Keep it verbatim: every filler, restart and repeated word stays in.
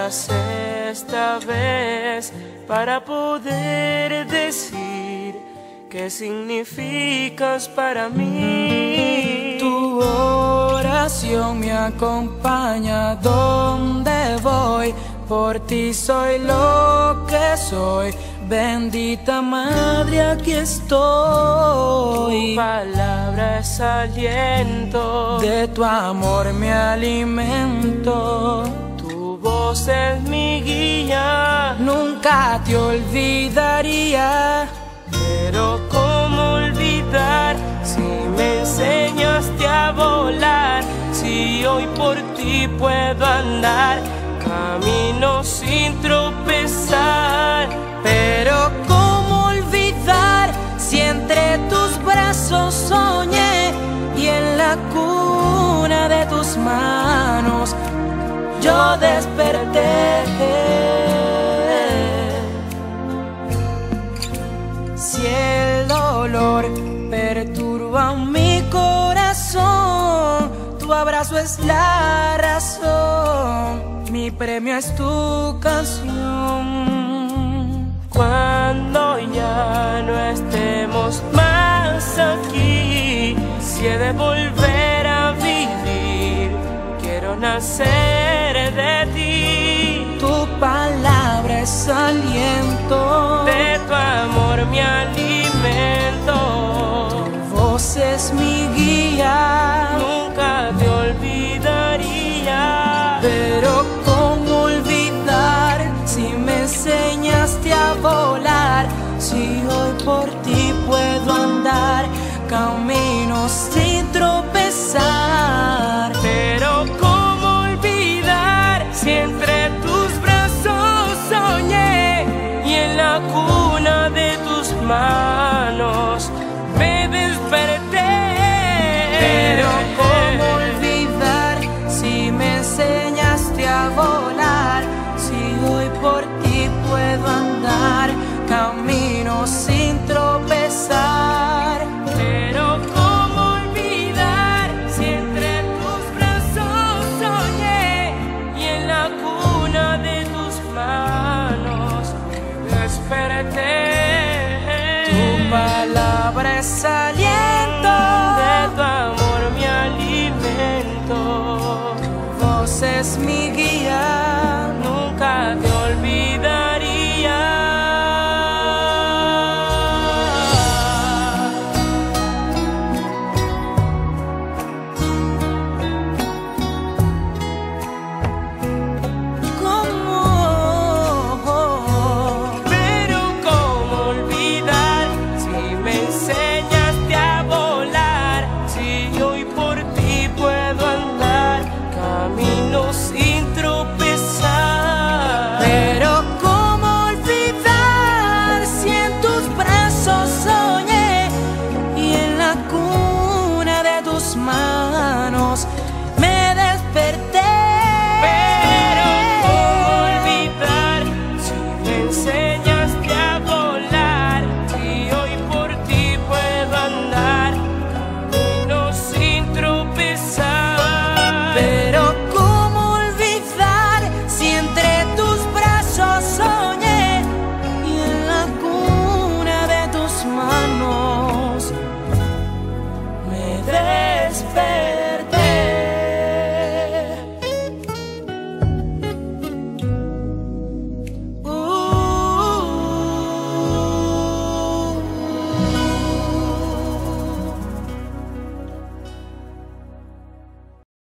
palabras esta vez para poder decir qué significas para mí. Tu oración me acompaña donde voy, por ti soy lo que soy. Bendita Madre, aquí estoy. Tu palabra es aliento, de tu amor me alimento. Tu voz es mi guía, nunca te olvidaría. Pero cómo olvidar si me enseñaste a volar, si hoy por ti puedo andar, camino sin tropezar. Pero cómo olvidar si entre tus brazos soñé y en la cuna de tus manos yo desperté. Si el dolor perturba mi corazón, tu abrazo es la razón, mi premio es tu canción. Cuando ya no estemos más aquí, si he de volver a vivir, quiero nacer de ti. Tu palabra es aliento, de tu amor me alimento. Tu voz es mi guía, nunca te olvidaría. Pero cómo olvidar si me enseñaste a volar, si hoy por ti puedo andar, camino sin tropezar. Pero cómo olvidar si entre tus brazos soñé y en la cuna de tus manos me desperté. Pero cómo olvidar si me enseñaste a volar, si hoy por ti puedo andar, camino sin tropezar. Pero cómo olvidar si entre tus brazos soñé y en la cuna de tus manos me desperté. Tu palabra es aliento, de tu amor me alimento. Tu voz es mi guía, nunca te olvidaría. manos me desperté. Pero cómo olvidar si me enseñaste